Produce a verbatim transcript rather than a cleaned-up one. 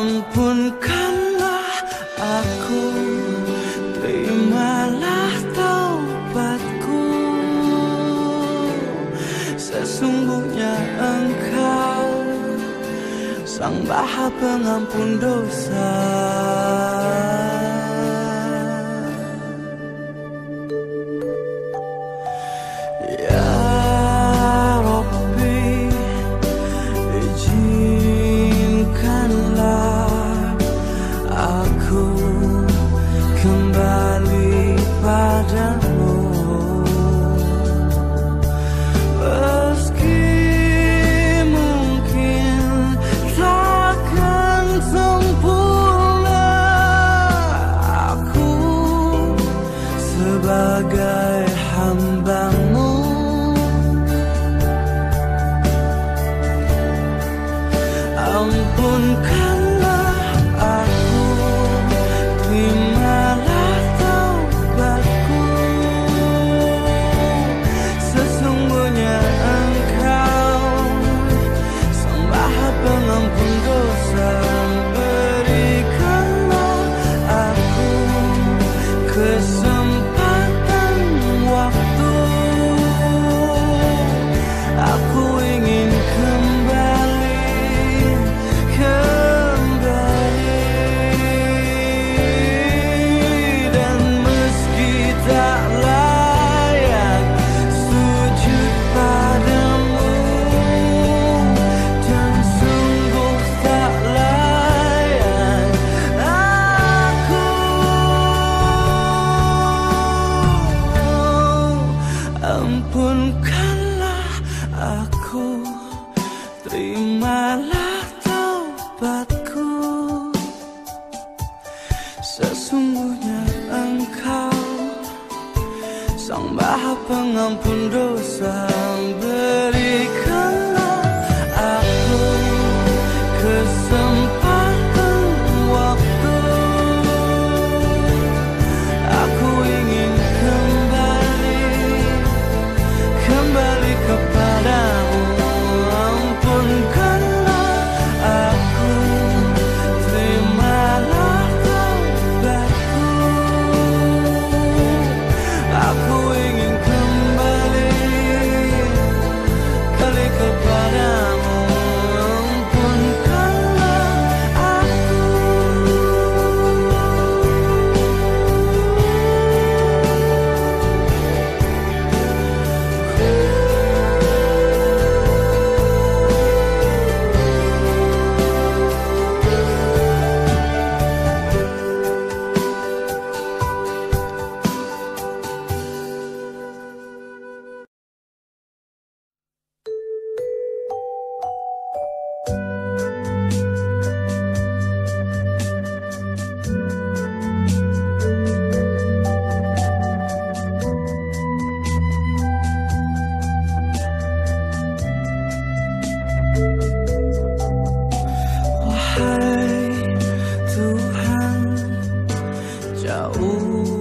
Ampunkanlah aku, terimalah taubatku. Sesungguhnya Engkau Sang Maha Pengampun dosa. Sebagai hamba-Mu, ampunkanlah aku, terimalah taubatku. Sesungguhnya Engkau Sang Maha Pengampun dosa. Berikanlah aku kesempatan, aku ingin kembali, kembali. Dan meski tak layak sujud padamu, dan sungguh tak layak aku, ampunkanlah aku, terimalah taubatku. Sesungguhnya Engkau Sang Maha Pengampun dosa. Berikanlah aku kesempatan waktu, aku ingin kembali, kembali kepadamu. Ampunkanlah aku, terimalah taubatku. Aku ingin kembali, kembali kepadamu. Ampunkanlah aku. Wahai Tuhan, jauh